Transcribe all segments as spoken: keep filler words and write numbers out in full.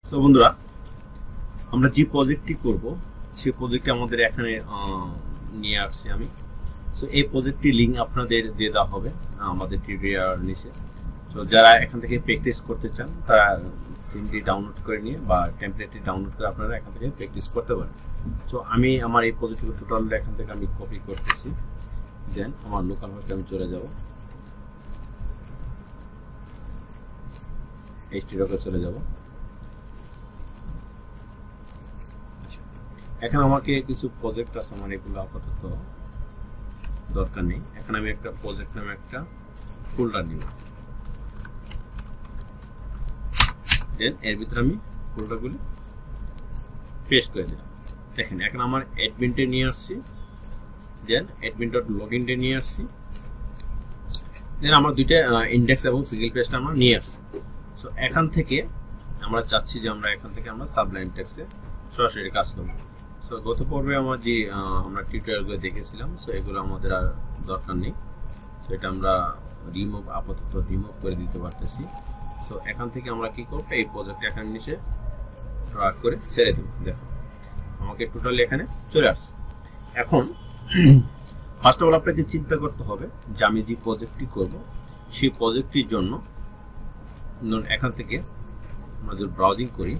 So বন্ধুরা, আমরা যে প্রজেক্টটি করব সেই প্রজেক্টটি আমাদের এখানে নিয়ে আসছি আমি। সো এই প্রজেক্টটির লিঙ্ক আপনাদের দিয়ে দেওয়া হবে আমাদের টিউটোরিয়াল নিচে। সো যারা এখান থেকে প্র্যাকটিস করতে চান তারা থিমটি ডাউনলোড করে নিয়ে বা টেমপ্লেটটি ডাউনলোড করে আপনারা এখান থেকে প্র্যাকটিস করতে পারেন। সো আমি আমার এই প্রজেক্টের টোটালটা এখান থেকে আমি কপি করতেছি, দেন আমার লোকাল হোস্টে আমি চলে যাব, এইচটিডকে চলে যাব। এখন আমাকে কিছু প্রজেক্ট আছে, আমার এগুলো আপাতত দরকার নেই। এখন আমি একটা প্রজেক্ট নামে একটা ফোল্ডার নিব, দেন এর ভিতরে আমি ফোল্ডারগুলি পেস্ট করে দিলাম। দেখেন এখন আমার অ্যাডমিনটে নিয়ে আসছি, দেন অ্যাডমিন ডট লগইনটে নিয়ে আসছি, দেন আমরা দুইটা ইন্ডেক্স এবং সিঙ্গেল পেজটা আমরা নিয়ে আসছি। সো এখান থেকে আমরা চাচ্ছি যে আমরা এখান থেকে আমরা সাবলাইম টেক্সটে সরাসরি কাজ করব। সো গত পর্বে আমার যে আমরা টিউটোরিয়ালগুলো দেখেছিলাম, সো এগুলো আমাদের আর দরকার নেই। সো এটা আমরা রিমুভ আপাতত রিমুভ করে দিতে পারতেছি। সো এখান থেকে আমরা কি করব, এই প্রজেক্ট এখানে নিচে ড্র্যাগ করে ছেড়ে দেব। দেখো আমাকে টোটালি এখানে চলে আসছে। এখন ফার্স্ট অফ অল আপনাকে চিন্তা করতে হবে যে আমি যে প্রজেক্টটি করব সেই প্রজেক্টটির জন্য এখান থেকে আমরা যদি ব্রাউজিং করি,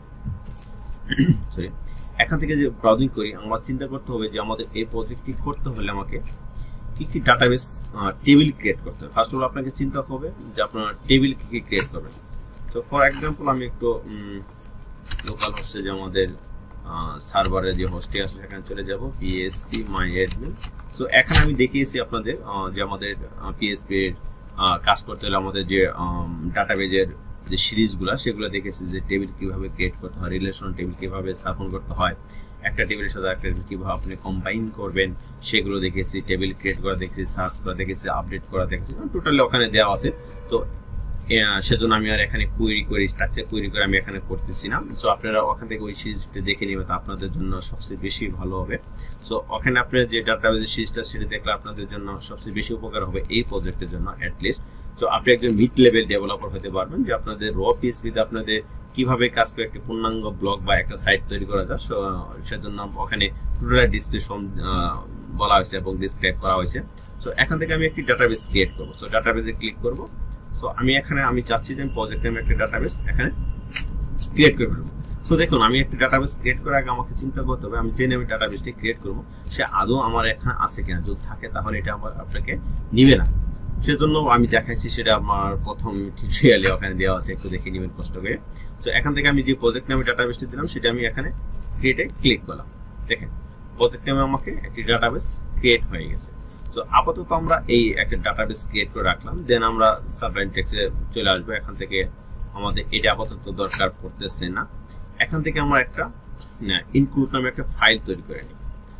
সরি এখান থেকে যে ব্রাউজিং করি, আমরা চিন্তা করতে হবে যে আমাদের এই প্রজেক্টটি করতে হলে আমাকে কি কি ডাটাবেস টেবিল ক্রিয়েট করতে হবে। ফার্স্ট অফ অল আপনাকে চিন্তা হবে যে আপনার টেবিল কি কি ক্রিয়েট করবেন। তো ফর এক্সাম্পল আমি একটু লোকাল হোস্টে যে আমাদের সার্ভারে যে হোস্টে আছে সেখানে চলে যাব, পিএসপি মাই অ্যাডমিন। সো এখানে আমি দেখিয়েছি আপনাদের যে আমাদের পিএসপি এর কাজ করতে হলে আমাদের যে ডাটাবেজের যে সিরিজগুলো সেগুলো দেখেছি, যে টেবিল কিভাবে ক্রিয়েট করতে হয়, রিলেশন টেবিল কিভাবে স্থাপন করতে হয়, একটা টেবিলের সাথে একটা টেবিল কিভাবে আপনি কম্বাইন করবেন সেগুলো দেখেছি, টেবিল ক্রিয়েট করা দেখেছি, সার্চ করা দেখেছি, আপডেট করা দেখেছি, টোটালি ওখানে দেওয়া আছে। তো সেজন্য আমি আর এখানে কুয়েরি করে স্ট্রাকচার কুয়েরি করে আমি এখানে করতেছি না। সো আপনারা ওখান থেকে ওই সিরিজটা দেখে নেবেন, আপনাদের জন্য সবচেয়ে বেশি ভালো হবে। সো ওখানে আপনার যে ডাটাবেজের সিরিজটা সেটা দেখলে আপনাদের জন্য সবচেয়ে বেশি উপকার হবে এই প্রজেক্টের জন্য অ্যাটলিস্ট। তো আপনি একজন মিড লেভেল ডেভেলপার হতে পারবেন, যে আপনাদের র পিএসপিতে আপনাদের কিভাবে কাজ করে একটা পূর্ণাঙ্গ ব্লগ বা একটা সাইট তৈরি করা যায়, সেজন্য ওখানে টোটাল ডিসক্রিপশন বলা হয়েছে এবং ডিসক্রাইব করা হয়েছে। সো এখান থেকে আমি একটি ডাটাবেস ক্রিয়েট করবো। সো ডাটাবেসে ক্লিক করব। সো আমি এখানে আমি চাচ্ছি যে আমি প্রজেক্ট নামে একটা ডাটাবেস এখানে ক্রিয়েট করে ফেলবো। সো দেখুন, আমি একটা ডাটাবেস ক্রিয়েট করার আগে আমাকে চিন্তা করতে হবে আমি যে নামে ডাটাবেসটি ক্রিয়েট করবো সে আদৌ আমার এখানে আছে কিনা। যদি থাকে তাহলে এটা আমার আপনাকে নিবে না, সেজন্য আমি দেখাচ্ছি সেটা আমার প্রথম টিউটোরিয়ালে ওখানে দেওয়া আছে, একটু দেখে নেবেন কষ্ট করে। সো এখান থেকে আমি যে প্রজেক্ট নামে ডাটাবেসটি দিলাম সেটা আমি এখানে ক্রিয়েটে ক্লিক করলাম। দেখেন প্রজেক্ট নামে আমাকে একটি ডাটাবেস ক্রিয়েট হয়ে গেছে। তো আপাতত আমরা এই একটা ডাটাবেস ক্রিয়েট করে রাখলাম, দেন আমরা সাবলাইম টেক্সটে চলে আসবো। এখান থেকে আমাদের এটা আপাতত দরকার পড়তেছে না। এখান থেকে আমরা একটা ইনক্লুড নামে একটা ফাইল তৈরি করে নিই।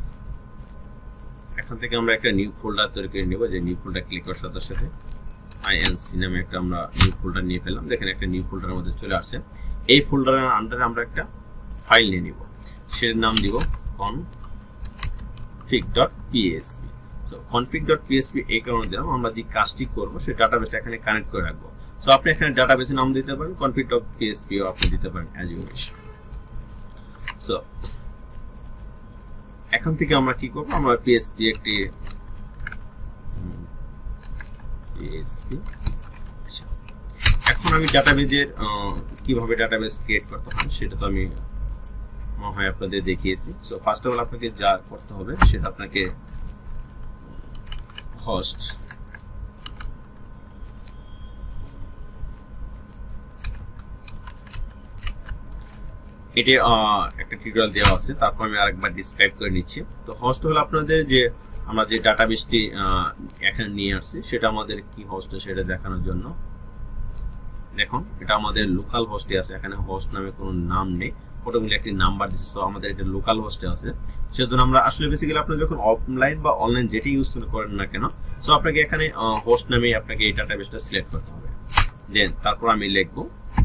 এখান থেকে আমরা একটা নিউ ফোল্ডার তৈরি করে নিব, যে নিউ ফোল্ডার ক্লিক করার সাথে সাথে আইএনসি নামে একটা আমরা নিউ ফোল্ডার নিয়ে ফেললাম। দেখেন একটা নিউ ফোল্ডার আমাদের চলে আসছে। এই ফোল্ডারের আন্ডারে আমরা একটা ফাইল নিয়ে নিব, সেটার নাম দিব config dot PSP. So config dot PSP এই কারণে দিলাম, আমরা যে কাজটি করবো সেই ডাটাবেসটা এখানে কানেক্ট করে রাখবো। সো আপনি এখানে ডাটাবেসের নাম দিতে পারেন, config ডট পিএসপি ও আপনি দিতে পারেন অ্যাজ ইউ উইশ। সো এখান থেকে আমরা কি করবো, আমরা পিএসপি একটি পিএসপি এখন আমি ডাটাবেজের কিভাবে ডাটাবেস ক্রিয়েট করতে হয় সেটা তো আমি মনে হয় আপনাদের দেখিয়েছি। সো ফার্স্ট অফ অল আপনাকে যা করতে হবে সেটা আপনাকে হোস্ট এটা একটা টিউটোরিয়াল দেওয়া আছে, তারপর আমি আরেকবার ডিসক্রাইব করে নিচ্ছি। তো হোস্ট হলো আপনাদের যে আমরা যে ডাটাবেসটি এখানে নিয়ে আসছি সেটা আমাদের কি হোস্ট সেটা দেখানোর জন্য। দেখুন এটা আমাদের লোকাল হোস্টে আছে, এখানে হোস্ট নামে কোনো নাম নেই, অটোমেটিক একটি নাম্বার দিচ্ছে। সো আমাদের এটা লোকাল হোস্টে আছে, সেজন্য আমরা আসলে বেসিক্যালি আপনি যখন অফলাইন বা অনলাইন যেটি ইউজ করেন না কেন, সো আপনাকে এখানে হোস্ট নামে আপনাকে এই ডাটাবেসটা সিলেক্ট করতে হবে। দেন তারপর আমি লিখবো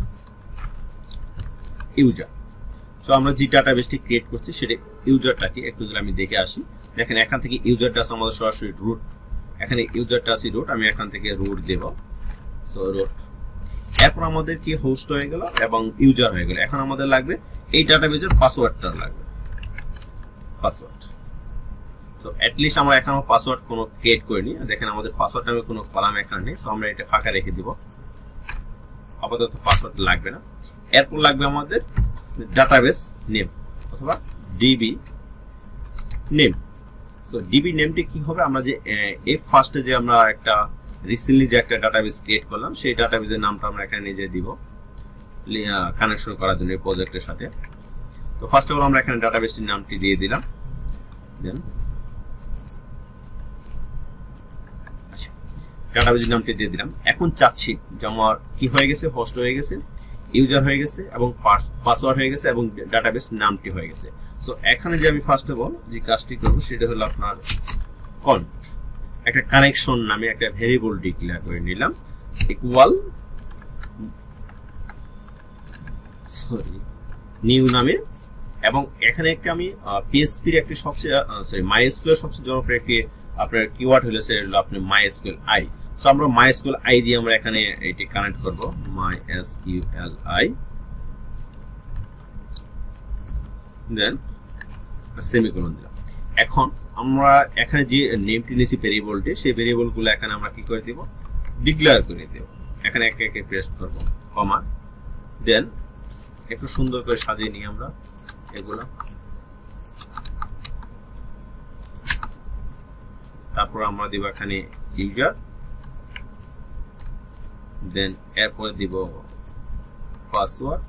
ইউজার। সো আমরা যে ডাটাবেসটি ক্রিয়েট করছি সেটা ইউজারটা কি একটু যদি আমি দেখে আসি। দেখেন এখান থেকে ইউজারটা আছে আমাদের সরাসরি রুট, এখানে ইউজারটা আছে রুট, আমি এখান থেকে রুট দেব। সো রুট এরপর আমাদের কি হোস্ট হয়ে গেল এবং ইউজার হয়ে গেল। এখন আমাদের লাগবে এই ডাটাবেজের পাসওয়ার্ডটা লাগবে, পাসওয়ার্ড। সো এট লিস্ট আমরা এখন পাসওয়ার্ড কোনো ক্রিয়েট করিনি, দেখেন আমাদের পাসওয়ার্ড নামে কোনো কলাম এখানে নেই। সো আমরা এটা ফাঁকা রেখে দিব, আপাতত পাসওয়ার্ড লাগবে না। এরপর লাগবে আমাদের ডাটাবেস নেম অথবা ডিবি নেম। সো ডিবি নেমটি কি হবে, আমরা যে এই ফার্স্টে যে আমরা একটা রিসেন্টলি যে একটা ডাটাবেস ক্রিয়েট করলাম সেই ডাটাবেসের নামটা আমরা এখানে নিজে দিব কানেকশন করার জন্য এই প্রজেক্টের সাথে। তো ফার্স্ট অফ অল আমরা এখানে ডাটাবেসটির নামটি দিয়ে দিলাম। দেন আচ্ছা ডাটাবেসের নামটি দিয়ে দিলাম। এখন চাচ্ছি যে আমার কি হয়ে গেছে, হোস্ট হয়ে গেছে, ইউজার হয়ে গেছে এবং পাসওয়ার্ড হয়ে গেছে এবং ডাটাবেস নামটি হয়ে গেছে। সো এখানে যে আমি ফার্স্ট অফ অল যে কাজটি করব সেটা হলো আপনার কন্ট একটা কানেকশন নামে একটা ভেরিয়েবল ডিক্লেয়ার করে নিলাম ইকুয়াল সরি নিউ নামে, এবং এখানে একটা আমি পিএসপির একটি সবচেয়ে সরি মাইএসকিউএল সবচেয়ে জনপ্রিয় একটি আপনার কিওয়ার্ড হলো সেটা হলো আপনার মাইএসকিউএল আই। সো আমরা মাইএসকিউএল আই দিয়ে আমরা এখানে এটি কানেক্ট করব, মাইএসকিউএল আই দেন সেমিকোলন দিলাম। এখন আমরা এখানে যে নেমটি নিয়েছি ভেরিয়েবলটি সেই ভেরিয়েবলগুলো এখানে আমরা কি করে দিব, ডিক্লেয়ার করে দেব। এখানে একে একে পেস্ট করব কমা, দেন একটু সুন্দর করে সাজিয়ে নিই আমরা এগুলো। তারপর আমরা দিব এখানে ইউজার, দেন এরপরে দিব পাসওয়ার্ড,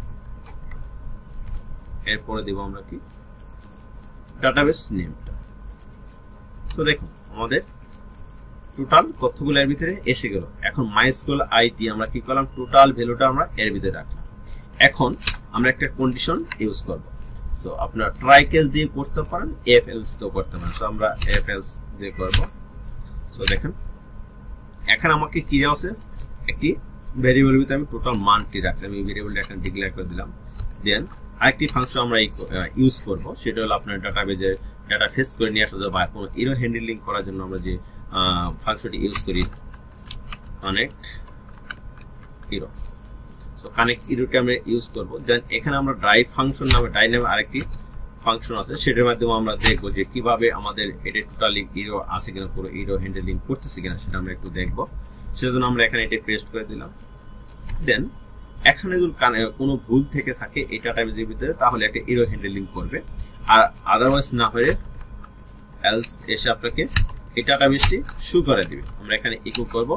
এরপরে দিব আমরা কি ডাটাবেস নেমটা। তো দেখুন আমাদের টোটাল তথ্যগুলো এর ভিতরে এসে গেল। এখন মাইএসকিউএল আই দিয়ে আমরা কি করলাম, টোটাল ভ্যালুটা আমরা এর ভিতরে রাখলাম। এখন আমরা একটা কন্ডিশন ইউজ করব। সো আপনার ট্রাই কেস দিয়ে করতে পারেন, এফ এলস দিয়েও করতে পারেন। সো আমরা এফ এলস দিয়ে করব। সো দেখেন এখন আমাকে কি দেওয়া আছে, একটি ভেরিয়েবলের ভিতরে আমি টোটাল মানটি রাখছি, আমি ভেরিয়েবলটা এখানে ডিক্লেয়ার করে দিলাম। দেন আরেকটি ফাংশন আমরা ইউজ করব, সেটা হলো আপনার ডাটাবেজের ডাটা ফেস করে নিয়ে আসা বা কোনো ইরো হ্যান্ডলিং করার জন্য আমরা যে ফাংশনটি ইউজ করি কানেক্ট ইরো। সো কানেক্ট ইরোটা আমরা ইউজ করব। দেন এখানে আমরা ড্রাইভ ফাংশন নামে ডাই নামে আরেকটি ফাংশন আছে, সেটার মাধ্যমে আমরা দেখবো যে কিভাবে আমাদের এটা টোটালি ইরো আছে কিনা, পুরো ইরো হ্যান্ডলিং করতেছে কিনা সেটা আমরা একটু দেখবো। সেজন্য আমরা এখানে এটা পেস্ট করে দিলাম। দেন এখানে যদি কোনো ভুল থেকে থাকে এই ডাটাবেসের ভিতরে তাহলে একটা ইরো হ্যান্ডলিং করবে, আর আদারওয়াইজ না হলে এলস এসে আপনাকে এই ডাটাবেসটি শো করে দিবে। আমরা এখানে ইকো করব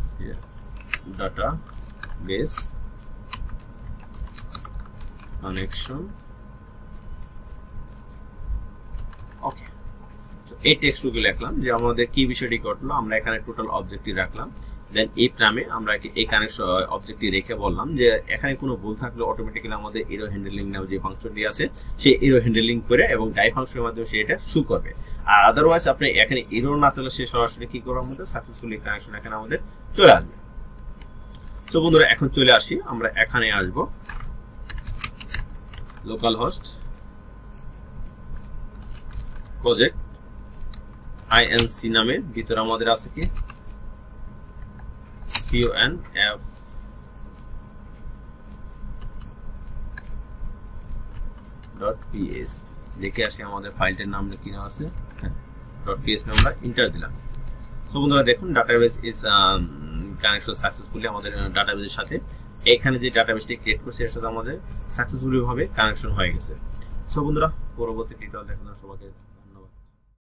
ডাটাবেস কানেকশন, ওকে। এই টেক্সটগুলো লিখলাম যে আমাদের কি বিষয়টি ঘটলো, আমরা এখানে টোটাল অবজেক্টটি রাখলাম। দেন ইফ নামে আমরা এই কানেকশন অবজেক্টটি রেখে বললাম যে এখানে কোনো ভুল থাকলে অটোমেটিক্যালি আমাদের ইরো হ্যান্ডলিং নামে যে ফাংশনটি আছে সেই ইরো হ্যান্ডলিং করে এবং ডাই ফাংশনের মাধ্যমে সে এটা শো করবে। আর আদারওয়াইজ আপনি এখানে ইরো না তাহলে সে সরাসরি কি করবে, আমাদের সাকসেসফুলি কানেকশন এখানে আমাদের চলে আসবে। তো বন্ধুরা এখন চলে আসি, আমরা এখানে আসব লোকাল হোস্ট প্রজেক্ট আইএনসি নামে, ভিতরে আমাদের আছে কি conf ডট পিএস, দেখে আসি আমাদের ফাইলটার নাম কি না আছে, ডট পিএস আমরা এন্টার দিলাম। সো বন্ধুরা দেখুন ডাটাবেস ইজ কানেকশন সাকসেসফুলি আমাদের ডাটাবেসের সাথে এখানে যে ডাটাবেসটি ক্রিয়েট করছে এর সাথে আমাদের সাকসেসফুলি ভাবে কানেকশন হয়ে গেছে। সো বন্ধুরা পরবর্তী টিউটোরিয়াল দেখার জন্য সবাইকে